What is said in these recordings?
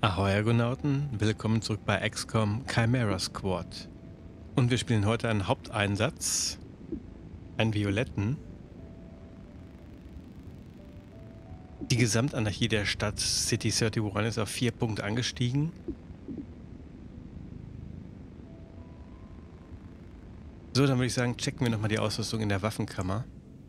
Ahoi Argonauten, willkommen zurück bei XCOM Chimera Squad. Und wir spielen heute einen Haupteinsatz, einen violetten. Die Gesamtanarchie der Stadt City 31 ist auf 4 Punkte angestiegen. So, dann würde ich sagen, checken wir nochmal die Ausrüstung in der Waffenkammer.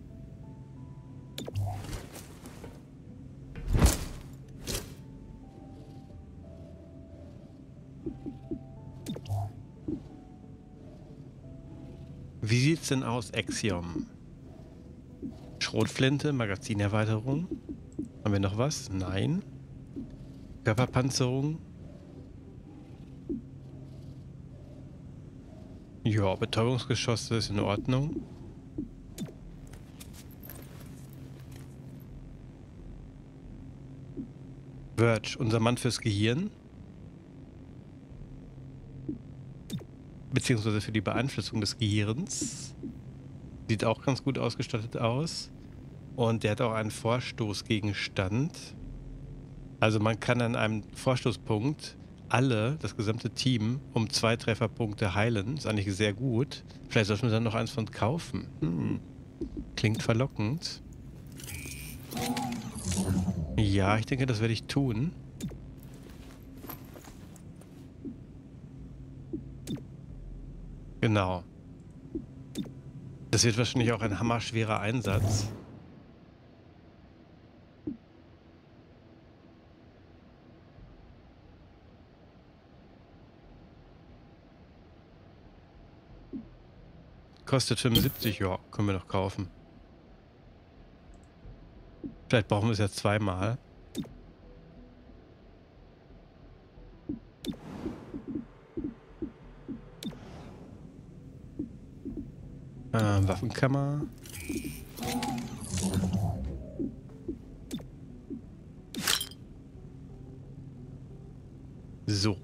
Wie sieht's denn aus, Axiom? Schrotflinte, Magazinerweiterung. Haben wir noch was? Nein. Körperpanzerung. Ja, Betäubungsgeschosse ist in Ordnung. Verge, unser Mann fürs Gehirn. Beziehungsweise für die Beeinflussung des Gehirns. Sieht auch ganz gut ausgestattet aus. Und der hat auch einen Vorstoßgegenstand. Also man kann an einem Vorstoßpunkt das gesamte Team, um 2 Trefferpunkte heilen. Ist eigentlich sehr gut. Vielleicht sollten wir dann noch eins von kaufen. Klingt verlockend. Ja, ich denke, das werde ich tun. Genau. Das wird wahrscheinlich auch ein hammerschwerer Einsatz. Kostet 75, ja, können wir noch kaufen. Vielleicht brauchen wir es ja zweimal. Waffenkammer. So.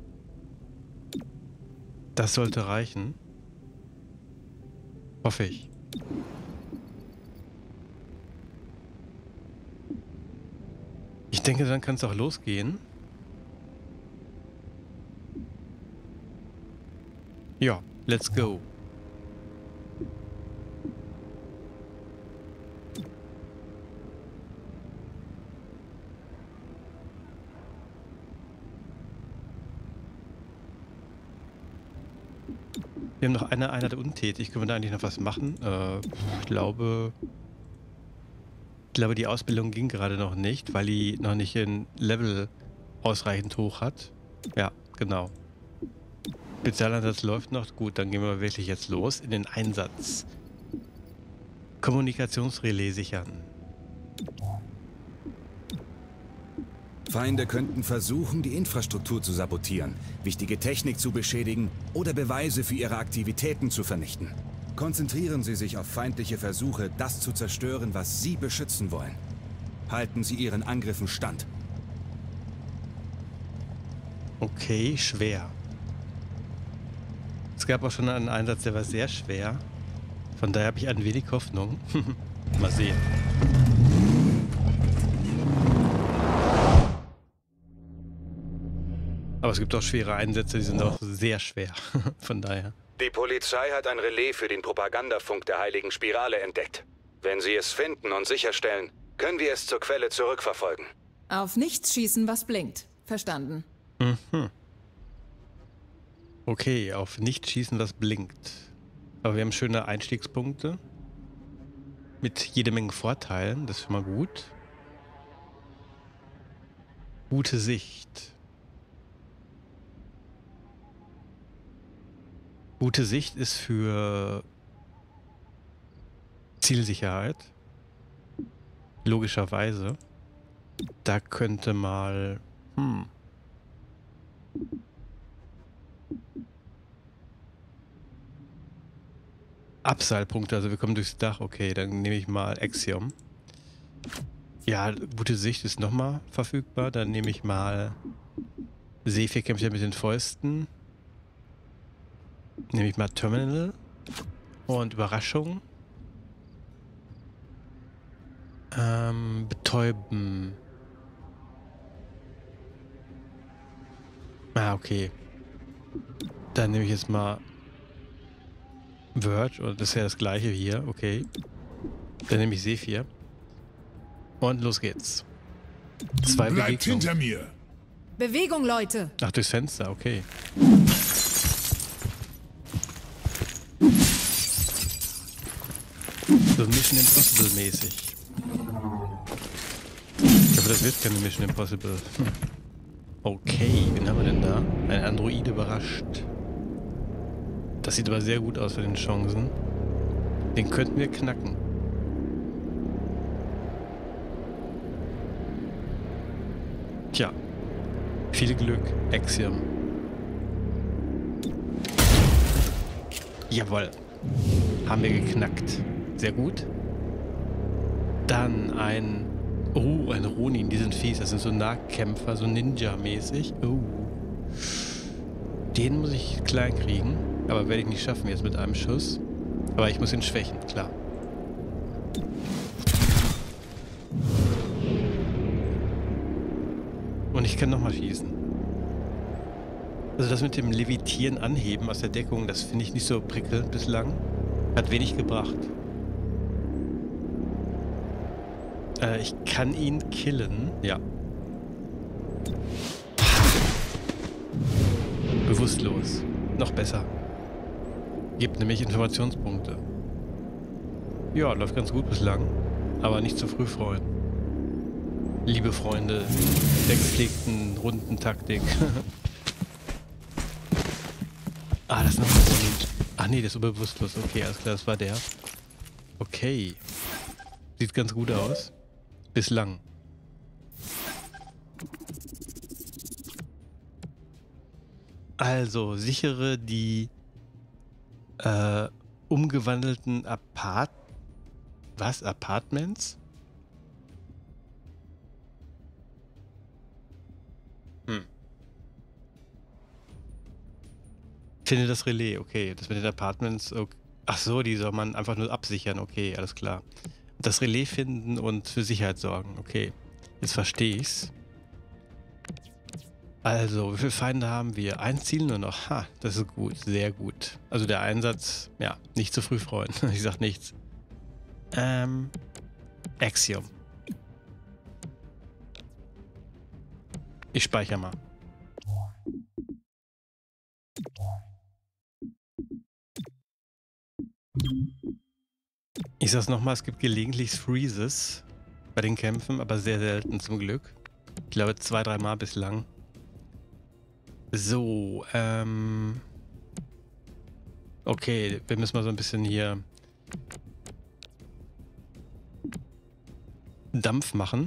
Das sollte reichen. Hoffe ich. Ich denke, dann kann es auch losgehen. Ja, let's go. Wir haben noch eine Einheit untätig. Können wir da eigentlich noch was machen? Ich glaube, die Ausbildung ging gerade noch nicht, weil die noch nicht ein Level ausreichend hoch hat. Ja, genau. Spezialeinsatz läuft noch. Gut, dann gehen wir wirklich jetzt los in den Einsatz. Kommunikationsrelais sichern. Feinde könnten versuchen, die Infrastruktur zu sabotieren, wichtige Technik zu beschädigen oder Beweise für ihre Aktivitäten zu vernichten. Konzentrieren Sie sich auf feindliche Versuche, das zu zerstören, was Sie beschützen wollen. Halten Sie Ihren Angriffen stand. Okay, schwer. Es gab auch schon einen Einsatz, der war sehr schwer. Von daher habe ich ein wenig Hoffnung. Mal sehen. Aber es gibt auch schwere Einsätze, die sind auch sehr schwer. Von daher. Die Polizei hat ein Relais für den Propagandafunk der Heiligen Spirale entdeckt. Wenn Sie es finden und sicherstellen, können wir es zur Quelle zurückverfolgen. Auf nichts schießen, was blinkt. Verstanden. Mhm. Okay, auf nicht schießen, was blinkt. Aber wir haben schöne Einstiegspunkte. Mit jede Menge Vorteilen, das ist schon mal gut. Gute Sicht. Gute Sicht ist für Zielsicherheit. Logischerweise. Da könnte mal... Abseilpunkte, also wir kommen durchs Dach. Okay, dann nehme ich mal Axiom. Ja, gute Sicht ist nochmal verfügbar. Dann nehme ich mal Seevierkämpfer mit den Fäusten. Nehme ich mal Terminal. Und Überraschung. Betäuben. Ah, okay. Dann nehme ich jetzt mal Verge, und das ist ja das gleiche hier, okay. Dann nehme ich Sephir. Und los geht's. 2 Bleibt Bewegungen. hinter mir. Bewegung, Leute! Ach, durchs Fenster, okay. So Mission Impossible mäßig. Aber das wird keine Mission Impossible. Okay, wen haben wir denn da? Ein Android überrascht. Das sieht aber sehr gut aus für den Chancen. Den könnten wir knacken. Tja. Viel Glück, Axiom. Jawohl. Haben wir geknackt. Sehr gut. Dann ein Ronin, die sind fies. Das sind so Nahkämpfer, so Ninja-mäßig. Den muss ich klein kriegen. Aber werde ich nicht schaffen jetzt mit einem Schuss. Aber ich muss ihn schwächen, klar. Und ich kann nochmal schießen. Also das mit dem Levitieren, Anheben aus der Deckung, das finde ich nicht so prickelnd bislang. Hat wenig gebracht. Ich kann ihn killen. Ja. Bewusstlos. Noch besser. Gibt nämlich Informationspunkte. Ja, läuft ganz gut bislang. Aber nicht zu früh freuen. Liebe Freunde der gepflegten Rundentaktik. Ah, das ist noch so ein... Ach nee, das ist bewusstlos. Okay, alles klar, das war der. Okay. Sieht ganz gut aus. Bislang. Also, sichere die umgewandelten Apartments? Finde das Relais, okay. Das mit den Apartments, okay. Ach so, die soll man einfach nur absichern, okay, alles klar. Das Relais finden und für Sicherheit sorgen, okay. Jetzt verstehe ich's. Also, wie viele Feinde haben wir? Ein Ziel nur noch. Ha, das ist gut, sehr gut. Also der Einsatz, ja, nicht zu früh freuen. Ich sag nichts. Axiom. Ich speichere mal. Ich sag's nochmal, es gibt gelegentlich Freezes bei den Kämpfen, aber sehr selten zum Glück. Ich glaube 2-3 Mal bislang. So, okay, wir müssen mal so ein bisschen hier Dampf machen.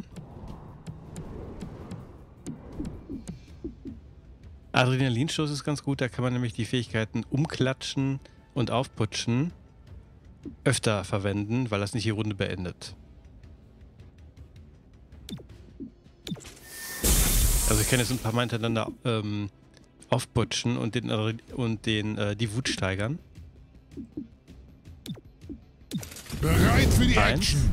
Adrenalinstoß ist ganz gut, da kann man nämlich die Fähigkeiten umklatschen und aufputschen öfter verwenden, weil das nicht die Runde beendet. Also ich kann jetzt ein paar Mal hintereinander aufputschen und die Wut steigern. Bereit für die 1, Action.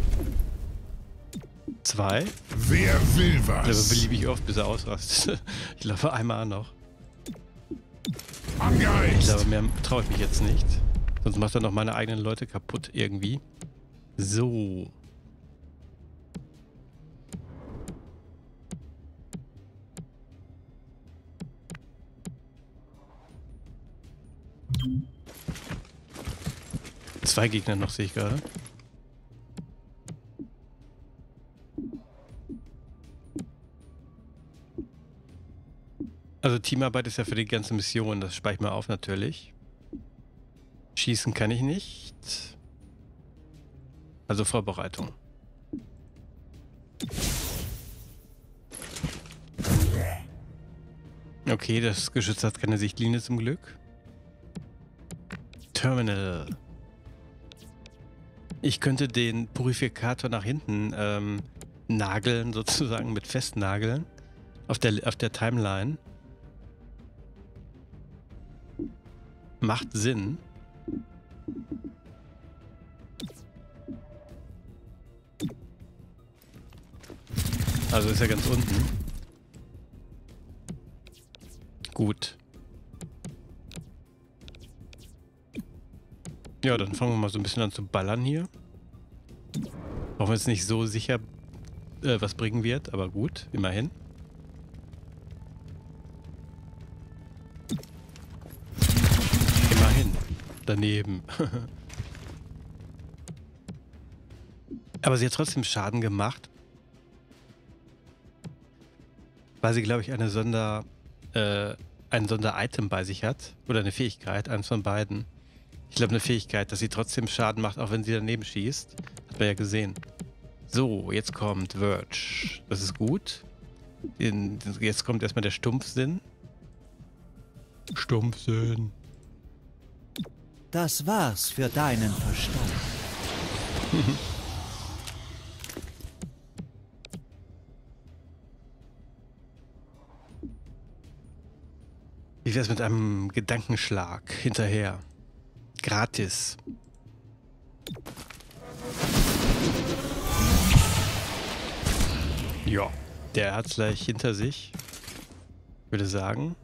2. Wer will Also was? beliebig oft, bis er ausrastet. Ich glaube einmal noch. Ich Angeheizt. glaube, mehr traue ich mich jetzt nicht. Sonst macht er noch meine eigenen Leute kaputt irgendwie. So. Zwei Gegner noch, sehe ich gerade. Also Teamarbeit ist ja für die ganze Mission, das speichere ich mal auf natürlich. Schießen kann ich nicht. Also Vorbereitung. Okay, das Geschütz hat keine Sichtlinie zum Glück. Terminal. Ich könnte den Purifikator nach hinten nageln, sozusagen mit Festnageln. Auf der Timeline. Macht Sinn. Also ist er ganz unten. Gut. Ja, dann fangen wir mal so ein bisschen an zu ballern hier. Auch wenn es nicht so sicher was bringen wird, aber gut, immerhin. Immerhin. Daneben. Aber sie hat trotzdem Schaden gemacht. Weil sie, glaube ich, ein Sonder-Item bei sich hat. Oder eine Fähigkeit, eins von beiden. Ich glaube, eine Fähigkeit, dass sie trotzdem Schaden macht, auch wenn sie daneben schießt. Hat man ja gesehen. So, jetzt kommt Verge. Das ist gut. Jetzt kommt erstmal der Stumpfsinn. Stumpfsinn. Das war's für deinen Verstand. Wie wär's mit einem Gedankenschlag hinterher? Gratis. Ja, der hat's gleich hinter sich. Würde sagen.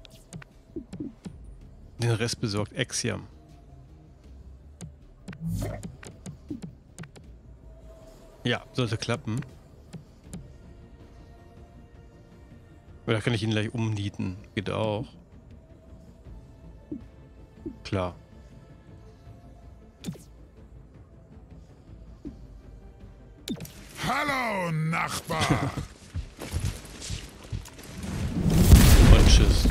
Den Rest besorgt Axiom. Ja, sollte klappen. Oder kann ich ihn gleich umnieten? Geht auch. Klar. Hallo, Nachbar! Und tschüss.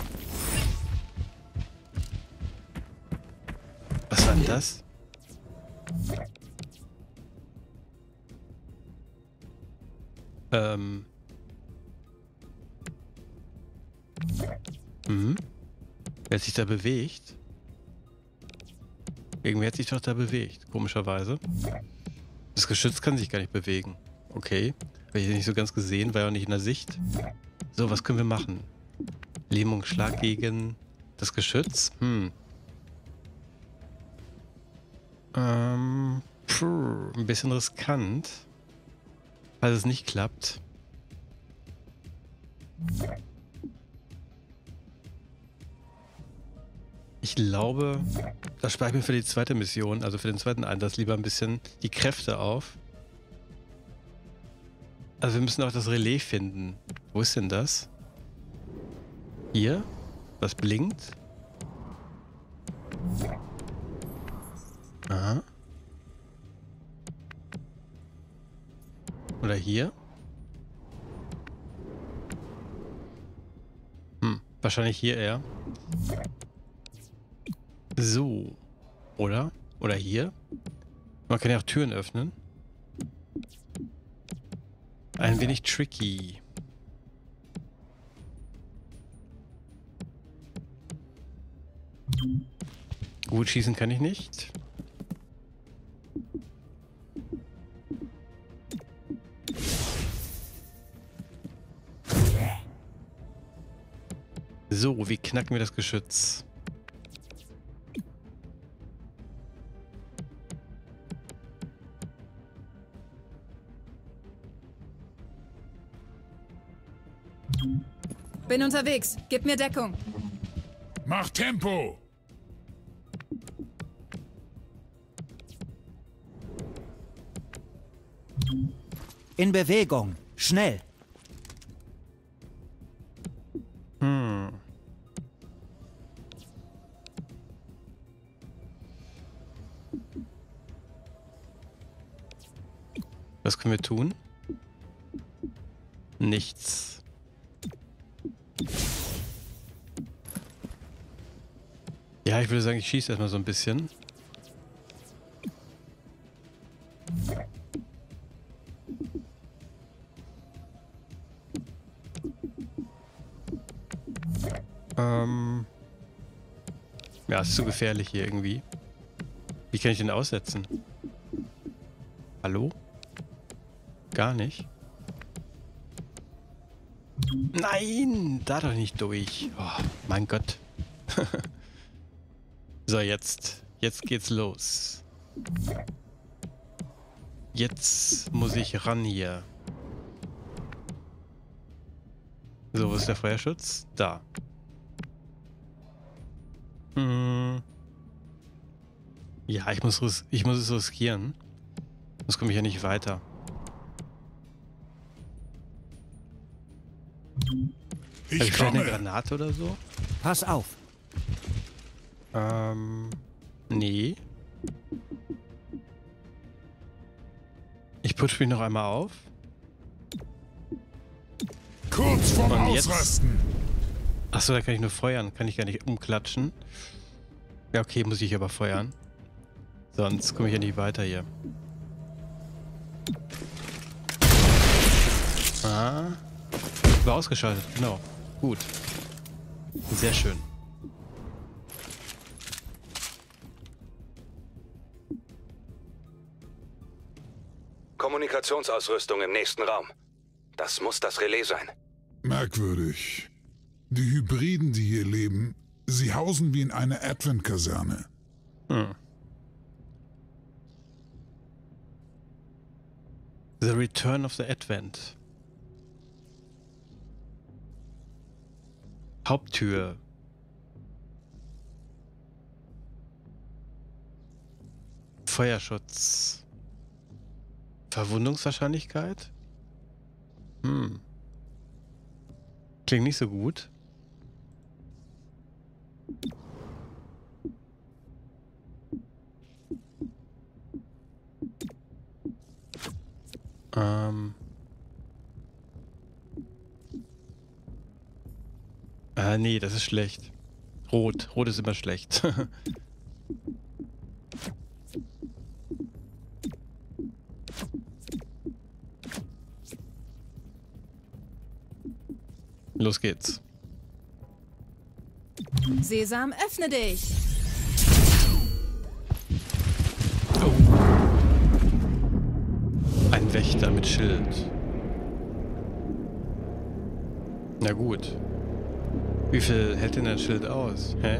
Was war denn das? Wer hat sich da bewegt? Irgendwer hat sich doch da bewegt, komischerweise. Das Geschütz kann sich gar nicht bewegen. Okay. Habe ich nicht so ganz gesehen, war ja auch nicht in der Sicht. So, was können wir machen? Lähmungsschlag gegen das Geschütz? Ein bisschen riskant. Falls es nicht klappt. Ich glaube, da spare ich mir für die zweite Mission, also für den zweiten Einsatz, lieber ein bisschen die Kräfte auf. Also wir müssen auch das Relais finden. Wo ist denn das? Hier? Was blinkt? Aha. Oder hier? Wahrscheinlich hier eher. So. Oder? Oder hier? Man kann ja auch Türen öffnen. Ein wenig tricky. Gut, schießen kann ich nicht. So, wie knacken wir das Geschütz? Bin unterwegs. Gib mir Deckung. Mach Tempo! In Bewegung. Schnell. Was können wir tun? Nichts. Ja, ich würde sagen, ich schieße erstmal so ein bisschen. Ja, ist zu gefährlich hier irgendwie. Wie kann ich den aussetzen? Hallo? Gar nicht. Nein, da doch nicht durch. Oh, mein Gott. So, jetzt geht's los. Jetzt muss ich ran hier. So, wo ist der Feuerschutz? Da. Hm. Ja, ich muss es riskieren. Sonst komme ich ja nicht weiter. Ich Vielleicht eine komme. Granate oder so? Pass auf. Nee. Ich putsch mich noch einmal auf. Kurz vorm Und jetzt? Ausrasten. Achso, da kann ich nur feuern. Kann ich gar nicht umklatschen. Ja, okay, muss ich aber feuern. Sonst komme ich ja nicht weiter hier. Ah. War ausgeschaltet, genau. Gut. Sehr schön. Kommunikationsausrüstung im nächsten Raum. Das muss das Relais sein. Merkwürdig. Die Hybriden, die hier leben, sie hausen wie in einer Advent-Kaserne. The Return of the Advent. Haupttür. Feuerschutz. Verwundungswahrscheinlichkeit? Klingt nicht so gut. Nee, das ist schlecht. Rot. Rot ist immer schlecht. Los geht's. Sesam, öffne dich. Oh. Ein Wächter mit Schild. Na gut. Wie viel hält denn ein Schild aus? Hä?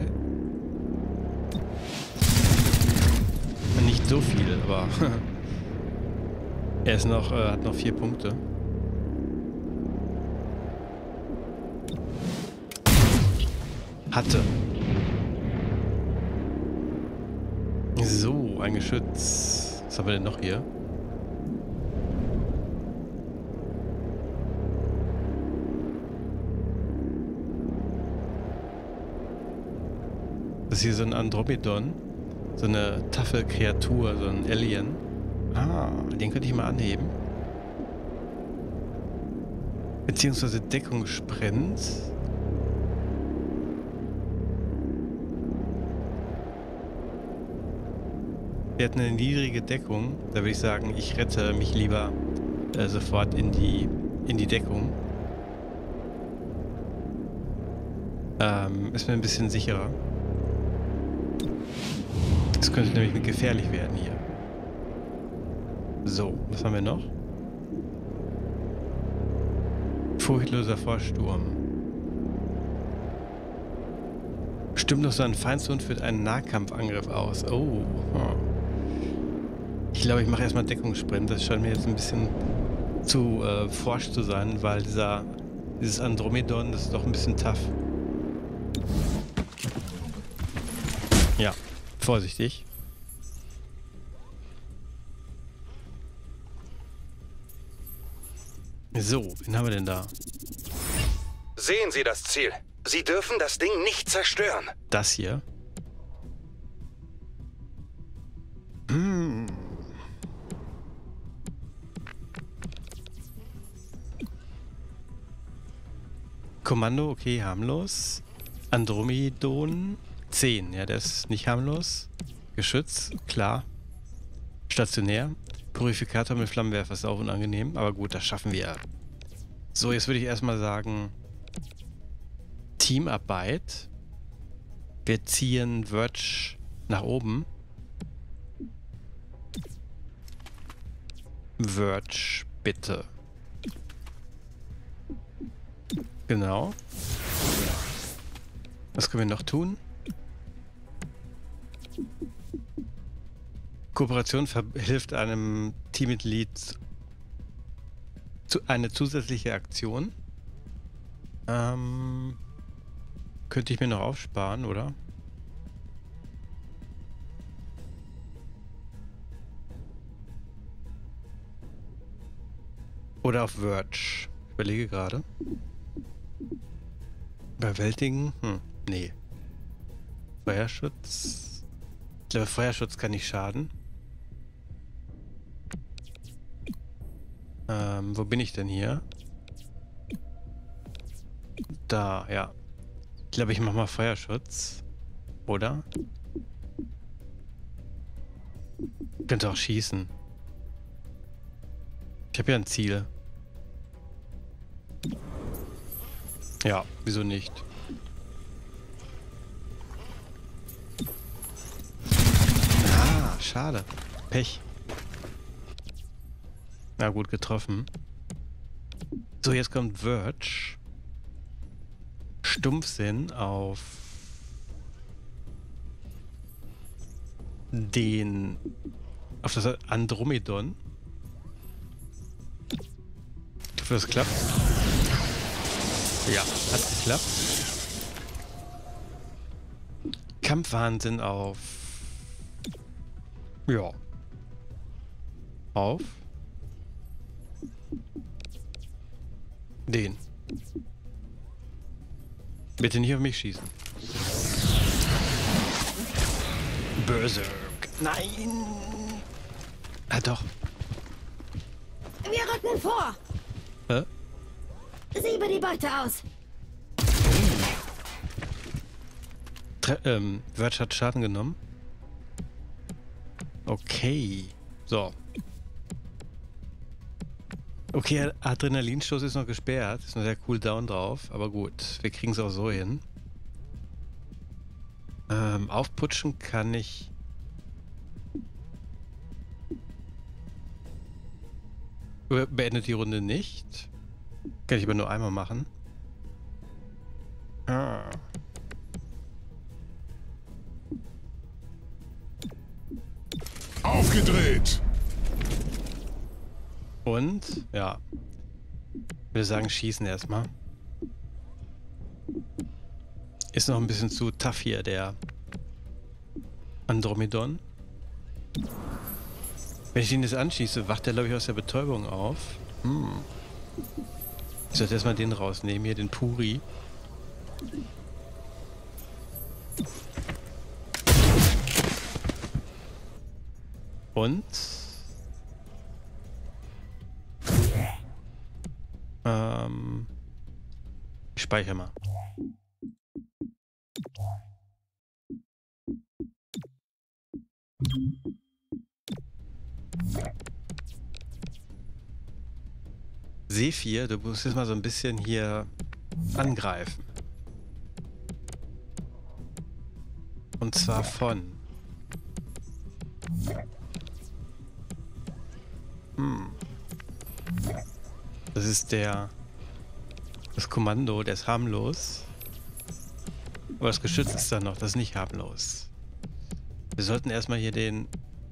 Nicht so viel, aber er ist noch, hat noch 4 Punkte. Hatte. So, ein Geschütz. Was haben wir denn noch hier? Das ist hier so ein Andromedon. So eine taffe Kreatur, so ein Alien. Ah, den könnte ich mal anheben. Beziehungsweise Deckungssprint. Der hat eine niedrige Deckung. Da würde ich sagen, ich rette mich lieber sofort in die Deckung. Ist mir ein bisschen sicherer. Das könnte nämlich gefährlich werden hier. So, was haben wir noch? Furchtloser Vorsturm. Stimmt noch so ein Feindshund führt einen Nahkampfangriff aus. Oh. Ich glaube, ich mache erstmal Deckungssprint. Das scheint mir jetzt ein bisschen zu forsch zu sein, weil dieses Andromedon, das ist doch ein bisschen tough. Ja, vorsichtig. So, wen haben wir denn da? Sehen Sie das Ziel. Sie dürfen das Ding nicht zerstören. Das hier. Kommando, okay, harmlos. Andromedon, 10. Ja, der ist nicht harmlos. Geschütz, klar. Stationär. Purifikator mit Flammenwerfer ist auch unangenehm. Aber gut, das schaffen wir. So, jetzt würde ich erstmal sagen... Teamarbeit. Wir ziehen Verge nach oben. Verge, bitte. Genau. Was können wir noch tun? Kooperation hilft einem Teammitglied zu eine zusätzliche Aktion. Könnte ich mir noch aufsparen, oder? Oder auf Verge. Ich überlege gerade. Überwältigen? Nee. Feuerschutz? Ich glaube, Feuerschutz kann nicht schaden. Wo bin ich denn hier? Da, ja. Ich glaube, ich mache mal Feuerschutz. Oder? Ich könnte auch schießen. Ich habe ja ein Ziel. Ja, wieso nicht? Ah, schade. Pech. Na gut, getroffen. So, jetzt kommt Verge. Stumpfsinn auf auf das Andromedon. Ich hoffe, das klappt. Ja, hat geklappt. Kampfwahnsinn auf... Ja. Auf... Den. Bitte nicht auf mich schießen. Berserk. Nein! Ah, doch. Wir rücken vor. Hä? Siebe die Beute aus. Verge hat Schaden genommen. Okay. So. Okay, Adrenalinstoß ist noch gesperrt. Ist noch der Cooldown drauf. Aber gut, wir kriegen es auch so hin. Aufputschen kann ich... Beendet die Runde nicht. Kann ich aber nur einmal machen. Ah. Aufgedreht! Und, ja. Ich würde sagen, schießen erstmal. Ist noch ein bisschen zu tough hier, der Andromedon. Wenn ich ihn jetzt anschieße, wacht er, glaube ich, aus der Betäubung auf. Ich sollte erstmal den rausnehmen, hier den Puri. Und... ich speichere mal. Sephir, du musst jetzt mal so ein bisschen hier angreifen. Und zwar von... Das ist das Kommando, der ist harmlos. Aber das Geschütz ist da noch, das ist nicht harmlos. Wir sollten erstmal hier den...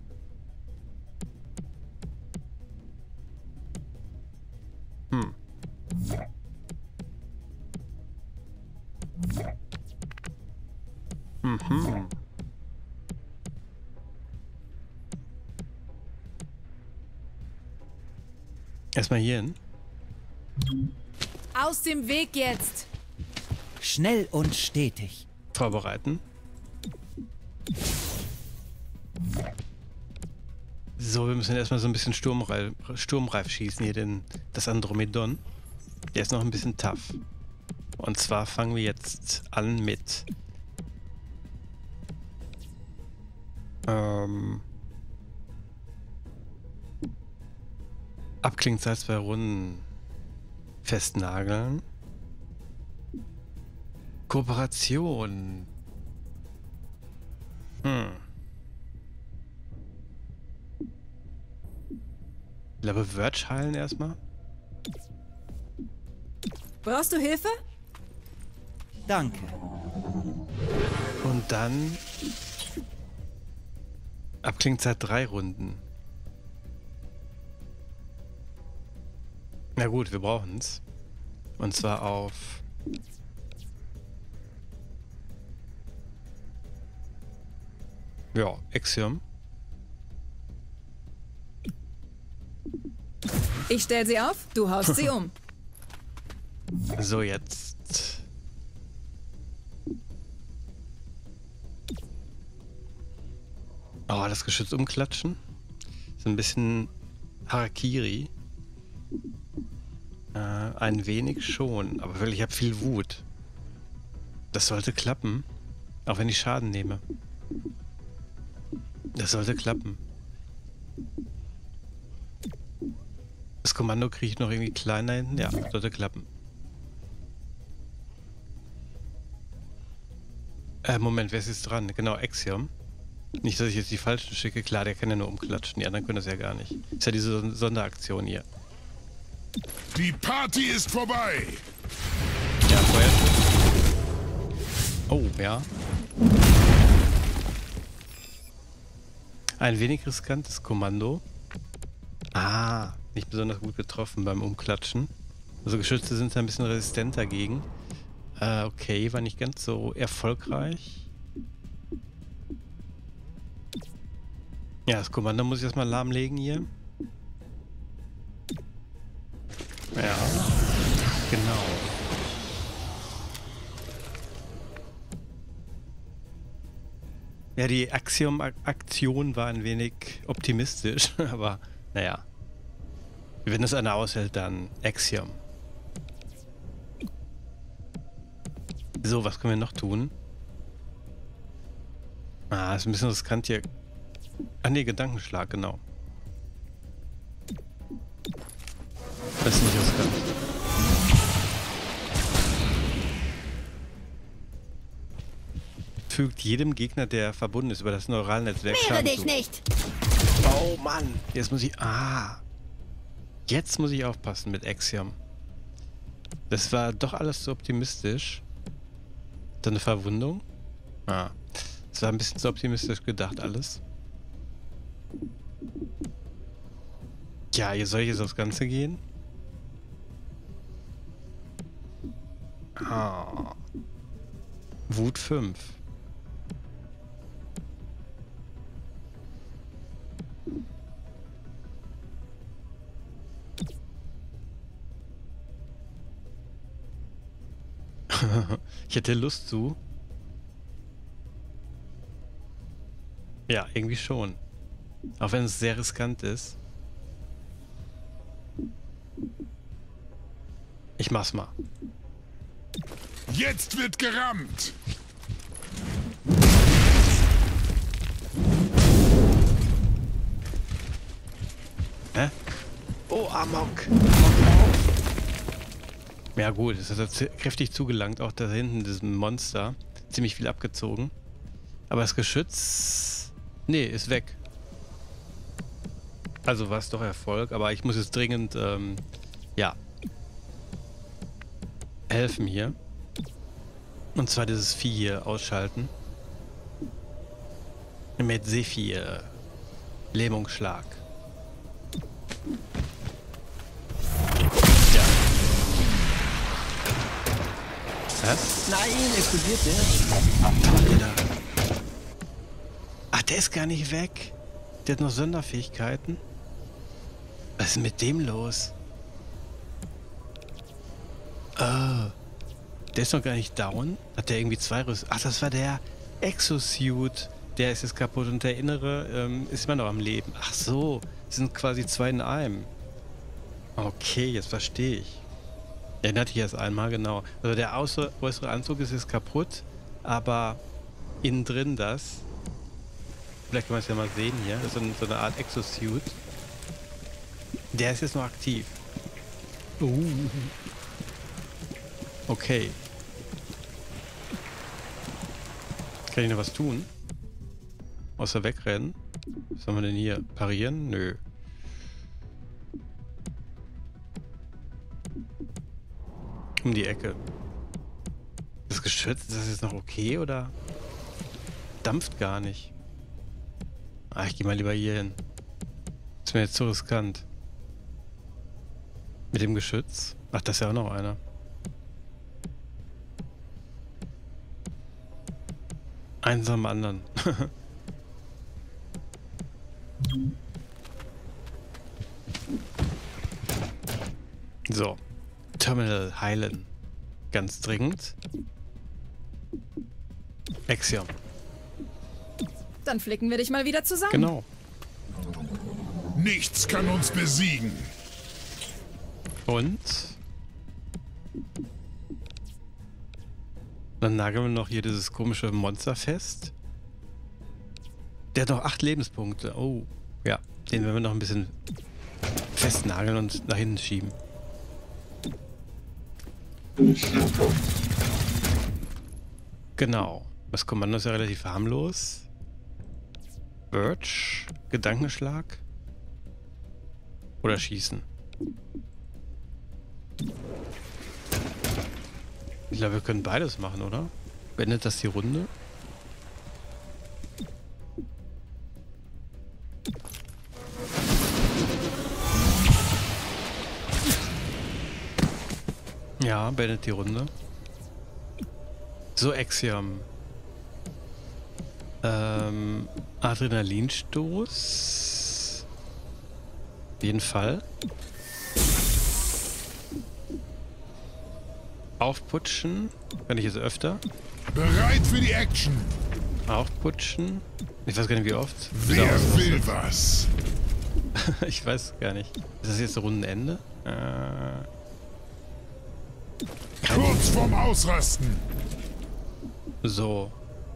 Erstmal hier hin. Aus dem Weg jetzt. Schnell und stetig. Vorbereiten. So, wir müssen erstmal so ein bisschen sturmreif schießen hier, das Andromedon. Der ist noch ein bisschen tough. Und zwar fangen wir jetzt an mit... Abklingzeit 2 Runden festnageln. Kooperation. Ich glaube, Verge heilen erstmal. Brauchst du Hilfe? Danke. Und dann Abklingzeit 3 Runden. Na gut, wir brauchen es. Und zwar auf... Ja, Axiom. Ich stell sie auf, du haust sie um. So, jetzt. Oh, das Geschütz umklatschen. Ist ein bisschen Harakiri. Ein wenig schon, aber wirklich, ich habe viel Wut. Das sollte klappen. Auch wenn ich Schaden nehme. Das sollte klappen. Das Kommando kriege ich noch irgendwie kleiner hin. Ja, sollte klappen. Moment, wer ist jetzt dran? Genau, Axiom. Nicht, dass ich jetzt die falschen schicke. Klar, der kann ja nur umklatschen. Die anderen können das ja gar nicht. Ist ja diese Sonderaktion hier. Die Party ist vorbei! Ja, Feuerschuss. Oh, ja. Ein wenig riskantes Kommando. Ah, nicht besonders gut getroffen beim Umklatschen. Also Geschütze sind da ein bisschen resistent dagegen. Okay, war nicht ganz so erfolgreich. Ja, das Kommando muss ich erstmal lahmlegen hier. Ja, genau. Ja, die Axiom-Aktion war ein wenig optimistisch, aber naja. Wenn es einer aushält, dann Axiom. So, was können wir noch tun? Ah, ist ein bisschen riskant hier. Ah ne, Gedankenschlag, genau. Das ist nicht riskant. Fügt jedem Gegner, der verbunden ist über das Neuralnetzwerk, Schaden dich zu. nicht! Oh Mann, jetzt muss ich... Ah! Jetzt muss ich aufpassen mit Axiom. Das war doch alles zu optimistisch. Dann eine Verwundung? Ah. Das war ein bisschen zu optimistisch gedacht alles. Ja, hier soll jetzt aufs Ganze gehen. Ah. Wut 5. Ich hätte Lust zu. Ja, irgendwie schon. Auch wenn es sehr riskant ist. Ich mach's mal. Jetzt wird gerammt! Hä? Oh, Amok! Ja gut, es hat kräftig zugelangt, auch da hinten, diesem Monster. Ziemlich viel abgezogen. Aber das Geschütz... Nee, ist weg. Also war es doch Erfolg, aber ich muss jetzt dringend, ja, helfen hier. Und zwar dieses Vieh hier ausschalten. Mit Sephir. Lähmungsschlag. Ja. Was? Nein, explodiert der? Was macht der da? Ach, der ist gar nicht weg. Der hat noch Sonderfähigkeiten. Was ist mit dem los? Oh. Der ist noch gar nicht down. Hat der irgendwie 2 Rüstung? Ach, das war der Exosuit. Der ist jetzt kaputt und der innere ist immer noch am Leben. Ach so, sind quasi 2 in einem. Okay, jetzt verstehe ich. Den hatte ich erst einmal, genau. Also der äußere Anzug ist jetzt kaputt, aber innen drin das. Vielleicht kann man es ja mal sehen hier. Das ist so eine Art Exosuit. Der ist jetzt noch aktiv. Okay. Kann ich noch was tun? Außer wegrennen? Was soll man denn hier? Parieren? Nö. Um die Ecke. Das Geschütz, ist das jetzt noch okay oder? Dampft gar nicht. Ah, ich gehe mal lieber hier hin. Ist mir jetzt zu riskant. Mit dem Geschütz? Ach, das ist ja auch noch einer. Eins am anderen. So. Terminal heilen. Ganz dringend. Axiom. Dann flicken wir dich mal wieder zusammen. Genau. Nichts kann uns besiegen. Und dann nageln wir noch hier dieses komische Monster fest. Der hat noch 8 Lebenspunkte. Oh, ja. Den werden wir noch ein bisschen festnageln und nach hinten schieben. Genau. Das Kommando ist ja relativ harmlos. Verge, Gedankenschlag oder Schießen. Ich glaube, wir können beides machen, oder? Beendet das die Runde? Ja, beendet die Runde. So, Axiom. Adrenalinstoß. Auf jeden Fall. Aufputschen. Kann ich jetzt öfter. Bereit für die Action. Aufputschen. Ich weiß gar nicht, wie oft. Wer will was? Ich weiß gar nicht. Ist das jetzt Rundenende? Kurz vorm Ausrasten. So.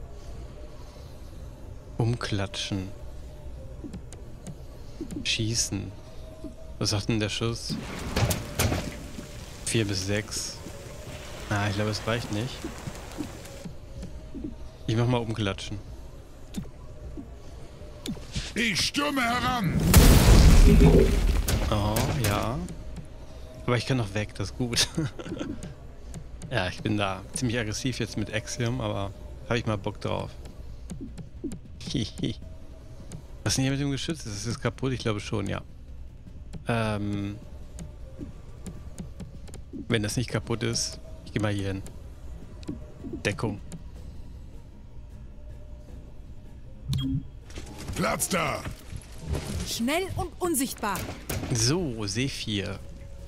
Umklatschen. Schießen. Was sagt denn der Schuss? 4 bis 6. Ah, ich glaube, es reicht nicht. Ich mach mal umklatschen. Ich stürme heran. Oh, ja. Aber ich kann noch weg, das ist gut. Ja, ich bin da ziemlich aggressiv jetzt mit Axiom, aber habe ich mal Bock drauf. Hihi. Was ist denn hier mit dem Geschütz? Ist das jetzt kaputt? Ich glaube schon, ja. Wenn das nicht kaputt ist, ich gehe mal hier hin. Deckung. Platz da. Schnell und unsichtbar. So, Sephir.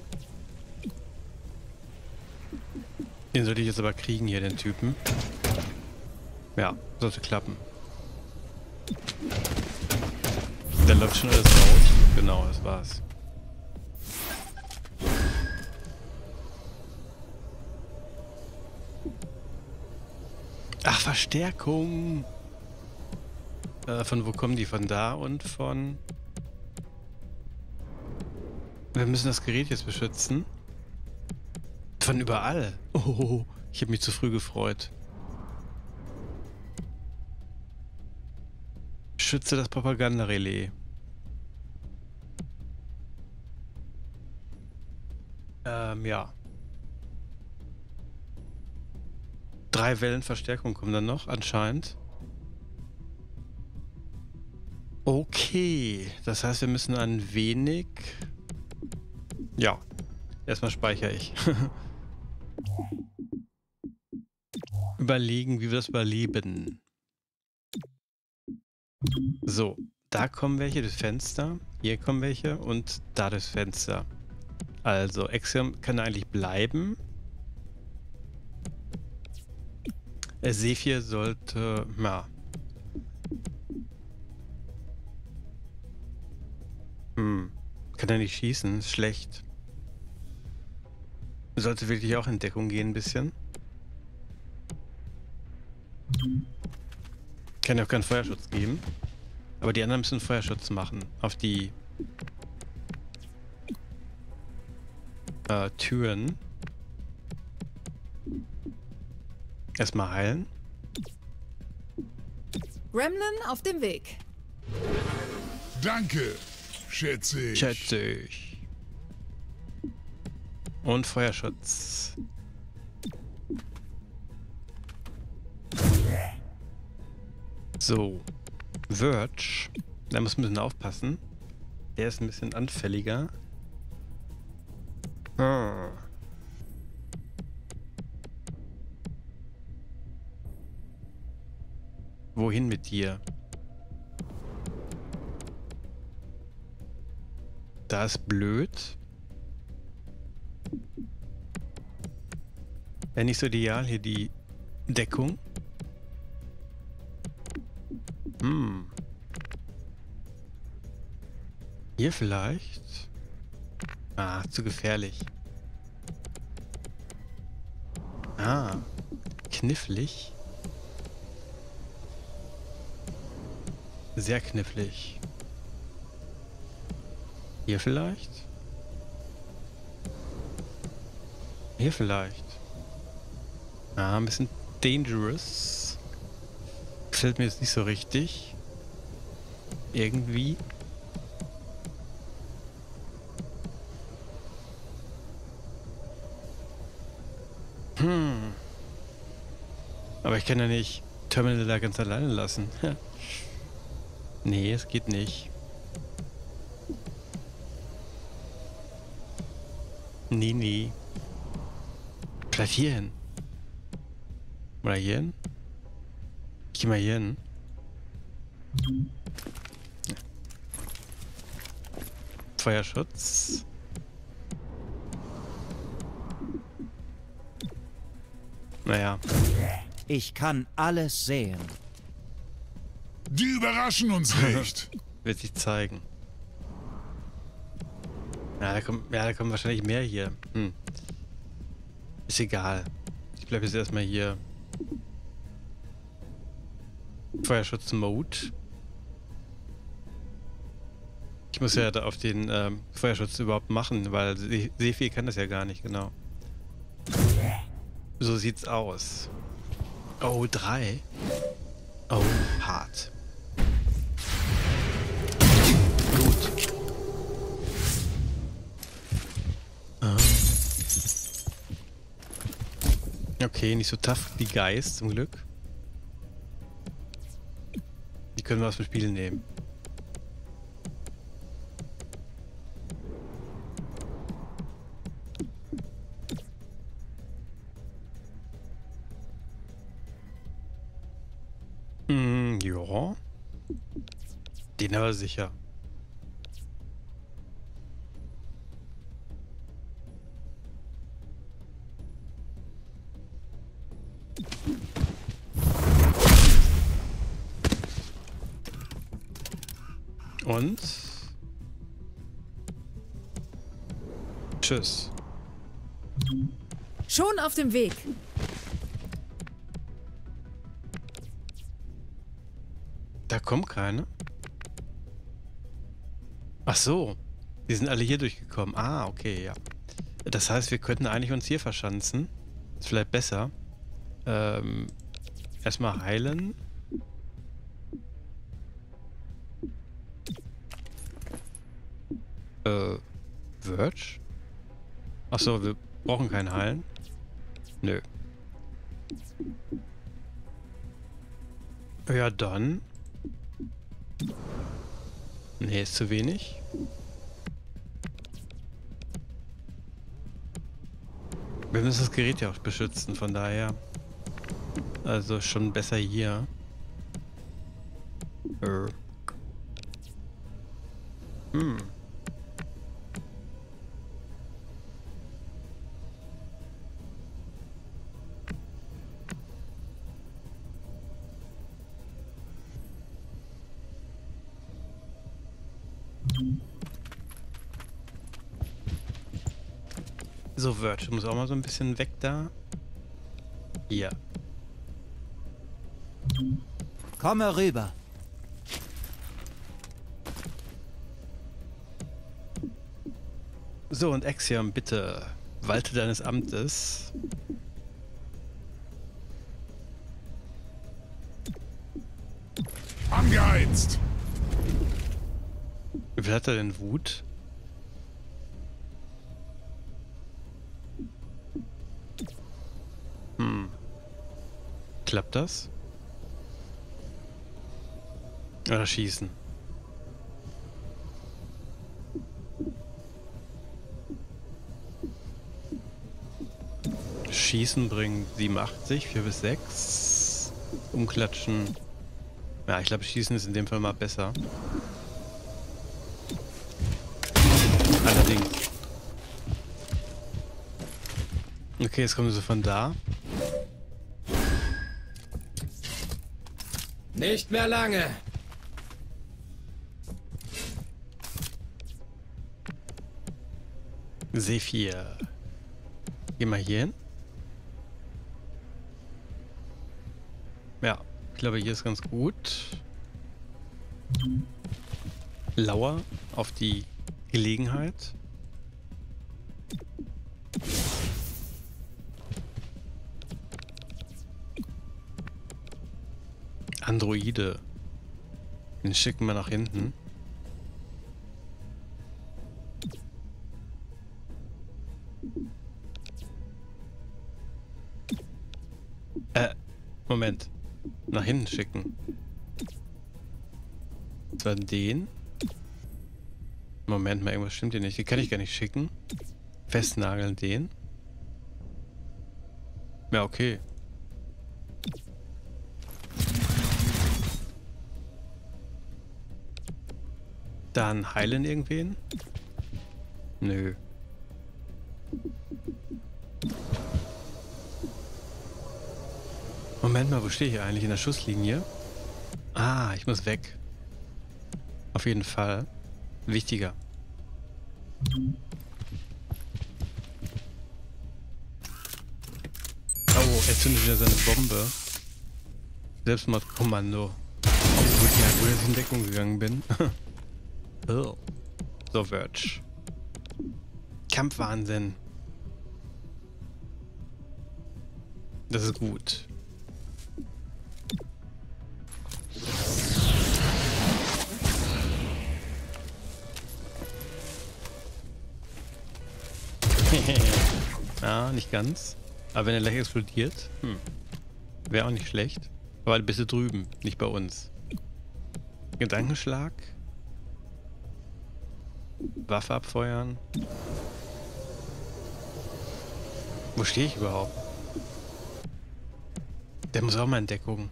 Den sollte ich jetzt aber kriegen hier, den Typen. Ja, sollte klappen. Da läuft schon alles raus. Genau, das war's. Ach, Verstärkung. Von wo kommen die? Von da und von... Wir müssen das Gerät jetzt beschützen. Von überall. Oh, ich habe mich zu früh gefreut. Schütze das Propagandarelais. Ja. 3 Wellen Verstärkung kommen dann noch, anscheinend. Okay, das heißt, wir müssen ein wenig... Ja, erstmal speichere ich. Überlegen, wie wir das überleben. So, da kommen welche, das Fenster. Hier kommen welche und da das Fenster. Also, Axiom kann eigentlich bleiben. Sephir sollte... Ja. Kann er nicht schießen, ist schlecht. Sollte wirklich auch in Deckung gehen ein bisschen. Kann ja auch keinen Feuerschutz geben. Aber die anderen müssen Feuerschutz machen. Auf die Türen. Erstmal heilen. Gremlin auf dem Weg. Danke, schätze ich. Schätze ich. Und Feuerschutz. So. Verge. Da muss man ein bisschen aufpassen. Der ist ein bisschen anfälliger. Wohin mit dir? Da ist blöd. Ja, nicht so ideal hier die Deckung. Hier vielleicht? Ah, zu gefährlich. Ah, knifflig. Sehr knifflig. Hier vielleicht? Hier vielleicht. Ah, ein bisschen dangerous. Gefällt mir jetzt nicht so richtig. Irgendwie. Aber ich kann ja nicht Terminal da ganz alleine lassen. Nee, es geht nicht. Nee, nee. Vielleicht hier hin. Oder hier hin? Ich geh mal hier hin. Feuerschutz. Naja. Ich kann alles sehen. Die überraschen uns nicht. Wird sich zeigen. Ja, da kommen wahrscheinlich mehr hier. Ist egal. Ich bleibe jetzt erstmal hier. Feuerschutz-Mode. Ich muss ja da auf den Feuerschutz überhaupt machen, weil Seevieh kann das ja gar nicht, genau. So sieht's aus. Oh, 3. Oh, hart. Gut. Okay, nicht so tough wie Geist, zum Glück. Die können wir aus dem Spiel nehmen. Ja. Den aber sicher. Und tschüss. Schon auf dem Weg. Da kommt keine. Ach so. Die sind alle hier durchgekommen. Ah, okay, ja. Das heißt, wir könnten eigentlich uns hier verschanzen. Ist vielleicht besser. Erstmal heilen. Verge? Ach so, wir brauchen kein Heilen. Nö. Ja, dann. Nee, ist zu wenig. Wir müssen das Gerät ja auch beschützen, von daher. Also schon besser hier. So, Verge muss auch mal so ein bisschen weg da. Hier. Komme rüber. So, und Axiom, bitte. Walte deines Amtes. Angeheizt. Wie viel hat er denn Wut? Klappt das? Oder schießen? Schießen bringt 87, 4 bis 6. Umklatschen. Ja, ich glaube, Schießen ist in dem Fall mal besser. Allerdings. Okay, jetzt kommen sie von da. Nicht mehr lange. Sephir. Geh mal hier hin. Ja, ich glaube, hier ist ganz gut. Lauer auf die Gelegenheit. Androide. Den schicken wir nach hinten. Moment. Nach hinten schicken. Das war den. Moment mal, irgendwas stimmt hier nicht. Den kann ich gar nicht schicken. Festnageln den. Ja, okay. Dann heilen irgendwen? Nö. Moment mal, wo stehe ich eigentlich? In der Schusslinie? Ah, ich muss weg. Auf jeden Fall. Wichtiger. Oh, er zündet wieder seine Bombe. Selbstmordkommando. Obwohl ich in Deckung gegangen bin. Oh. So, Verge. Kampfwahnsinn. Das ist gut. Ja, nicht ganz. Aber wenn er gleich explodiert, wäre auch nicht schlecht. Aber bist du drüben, nicht bei uns. Gedankenschlag. Waffe abfeuern. Wo stehe ich überhaupt? Der muss auch mal in Deckung.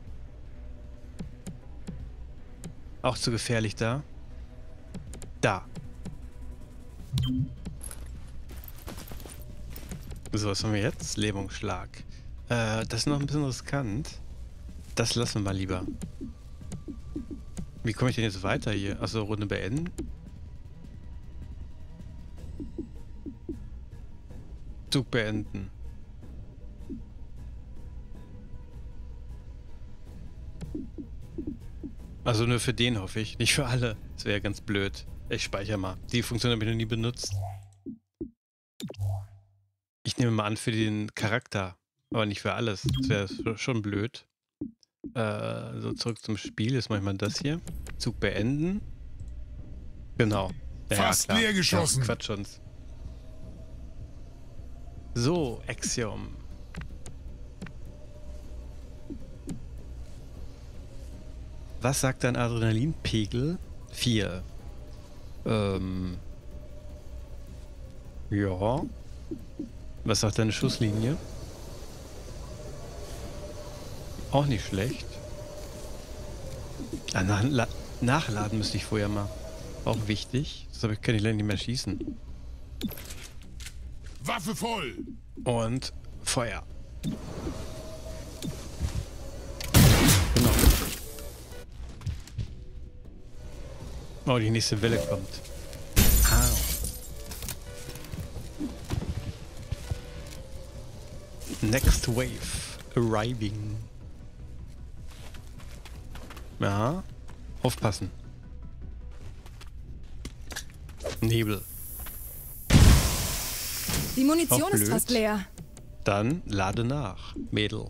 Auch zu gefährlich da. Da. So, was haben wir jetzt? Lähmungsschlag. Das ist noch ein bisschen riskant. Das lassen wir mal lieber. Wie komme ich denn jetzt weiter hier? Achso, Runde beenden. Zug beenden. Also nur für den hoffe ich, nicht für alle. Das wäre ganz blöd. Ich speichere mal. Die Funktion habe ich noch nie benutzt. Ich nehme mal an für den Charakter, aber nicht für alles. Das wäre schon blöd. So, zurück zum Spiel. Jetzt mache ich mal das hier. Zug beenden. Genau. Ja, Fast klar. leer geschossen. Ja, Quatsch uns. So, Axiom. Was sagt dein Adrenalinpegel? 4. Ja. Was sagt deine Schusslinie? Auch nicht schlecht. Ah, nachladen müsste ich vorher mal. Auch wichtig. Das kann ich leider nicht mehr schießen. Waffe voll! Und Feuer. Genau. Oh, die nächste Welle kommt. Au. Next wave arriving. Ja, aufpassen. Nebel. Die Munition Auch ist blöd. fast leer. Dann lade nach, Mädel.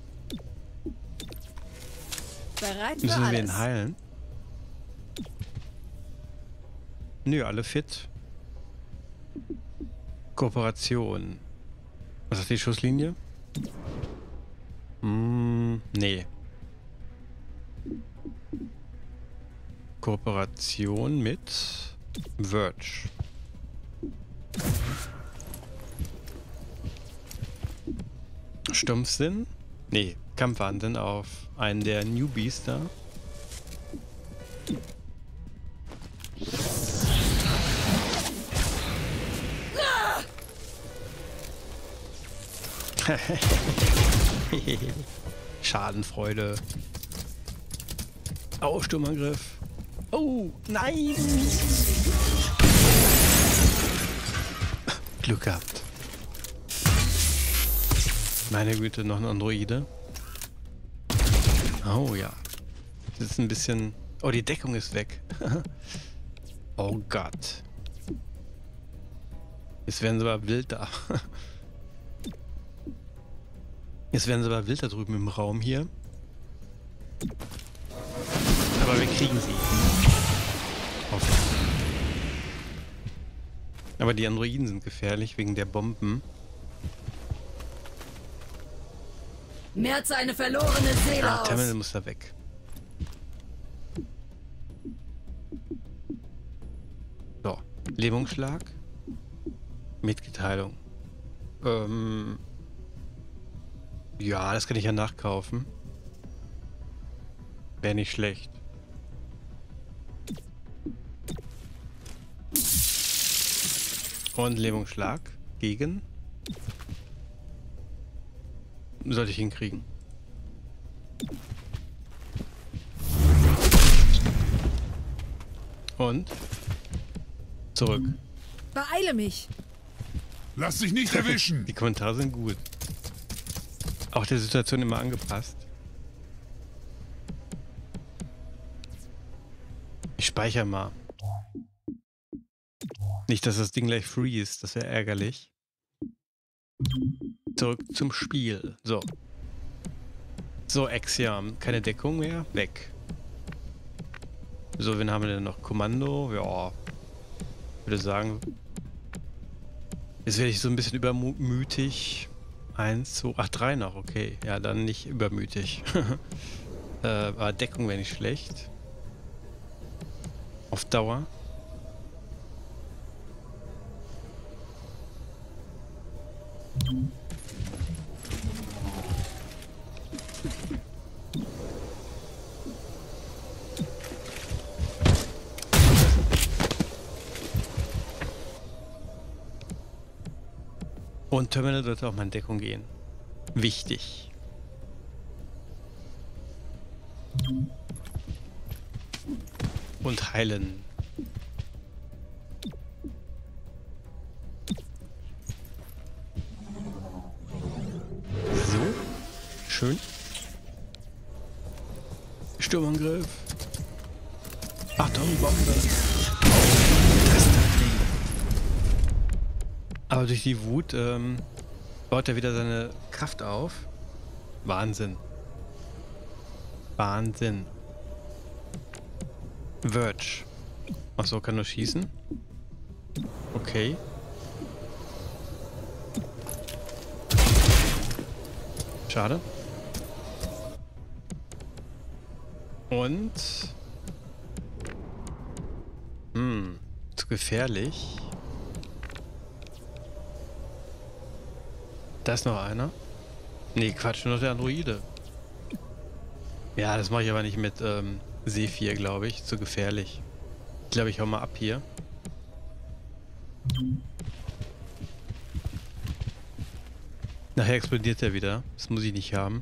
Bereit für Müssen wir ihn alles. heilen? Nö, alle fit. Kooperation. Was ist die Schusslinie? Nee. Kooperation mit Verge. Stumpfsinn? Nee, Kampfwahnsinn auf einen der Newbies da. Schadenfreude. Oh, Sturmangriff. Oh, nein! Glück gehabt. Meine Güte, noch ein Androide. Oh ja. Das ist ein bisschen... Oh, die Deckung ist weg. Oh Gott. Jetzt werden sie aber wild da. Jetzt werden sie aber wild da drüben im Raum hier. Aber wir kriegen sie. Hoffentlich. Aber die Androiden sind gefährlich wegen der Bomben. Mehr als eine verlorene Seele aus. Terminal muss da weg. So, Lähmungsschlag. Mitteilung. Ja, das kann ich ja nachkaufen. Wäre nicht schlecht. Und Lähmungsschlag gegen. Sollte ich hinkriegen. Und zurück. Beeile mich. Lass dich nicht erwischen! Die Kommentare sind gut. Auch der Situation immer angepasst. Ich speichere mal. Nicht, dass das Ding gleich freeze, das wäre ärgerlich. Zurück zum Spiel. So. So, Axiom. Keine Deckung mehr. Weg. So, wen haben wir denn noch? Kommando? Ja. Ich würde sagen... Jetzt werde ich so ein bisschen übermütig. 1, 2, ach 3 noch, okay. Ja, dann nicht übermütig. Aber Deckung wäre nicht schlecht. Auf Dauer. Und Terminal sollte auch mal in Deckung gehen. Wichtig. Und heilen. So. Schön. Sturmangriff. Achtung, Bombe. Das ist das Ding. Aber durch die Wut baut er wieder seine Kraft auf. Wahnsinn. Wahnsinn. Verge. Achso, kann nur schießen. Okay. Schade. Und... zu gefährlich. Da ist noch einer. Nee, Quatsch, nur noch der Androide. Ja, das mache ich aber nicht mit C4, glaube ich. Zu gefährlich. Ich glaube, ich hau mal ab hier. Nachher explodiert er wieder. Das muss ich nicht haben.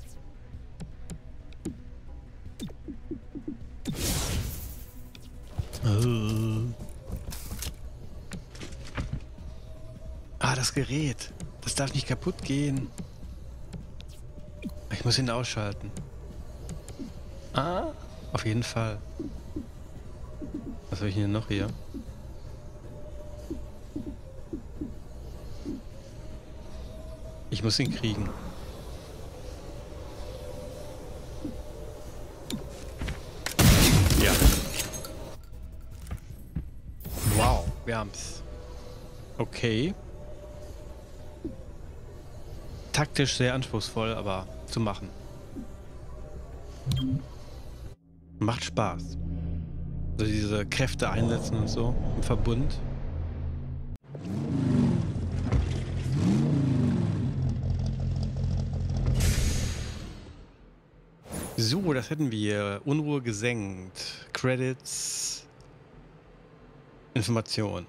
Ah, das Gerät. Das darf nicht kaputt gehen. Ich muss ihn ausschalten. Ah, auf jeden Fall. Was habe ich denn noch hier? Ich muss ihn kriegen. Ja. Wow, wir haben's. Okay. Taktisch sehr anspruchsvoll, aber zu machen. Macht Spaß. Also diese Kräfte einsetzen und so im Verbund. So, das hätten wir. Unruhe gesenkt. Credits. Information.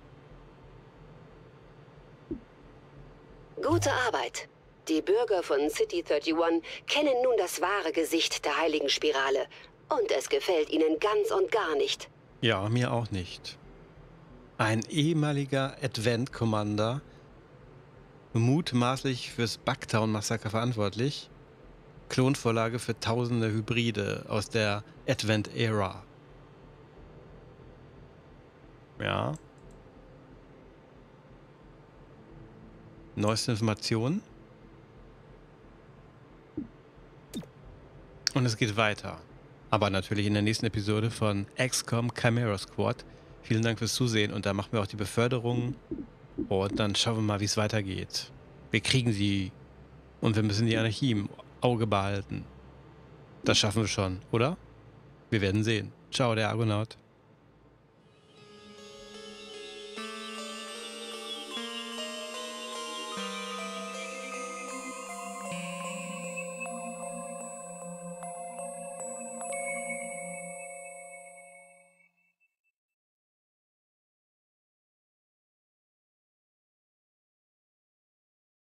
Gute Arbeit. Die Bürger von City 31 kennen nun das wahre Gesicht der Heiligen Spirale. Und es gefällt ihnen ganz und gar nicht. Ja, mir auch nicht. Ein ehemaliger Advent-Commander, mutmaßlich fürs Bugtown-Massaker verantwortlich. Klonvorlage für tausende Hybride aus der Advent-Ära. Ja. Neueste Informationen. Und es geht weiter. Aber natürlich in der nächsten Episode von XCOM Chimera Squad. Vielen Dank fürs Zusehen und da machen wir auch die Beförderung. Und dann schauen wir mal, wie es weitergeht. Wir kriegen sie. Und wir müssen die Anarchie im Auge behalten. Das schaffen wir schon, oder? Wir werden sehen. Ciao, der Argonaut.